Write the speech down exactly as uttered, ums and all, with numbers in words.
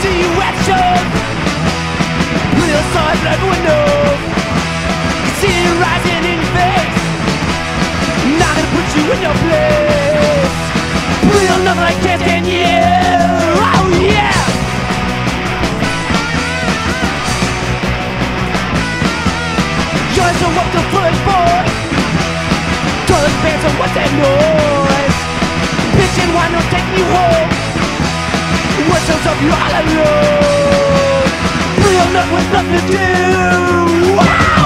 see you action. Real signs that everyone knows. You see it rising in your face. Not gonna put you in your place. Real nothing I can't stand you. Oh yeah. You're so up the foot, boy. Toilet pants and what's that noise? Bitch and why not take me home? What's those of you all alone? Real nut with nothing to do. Wow!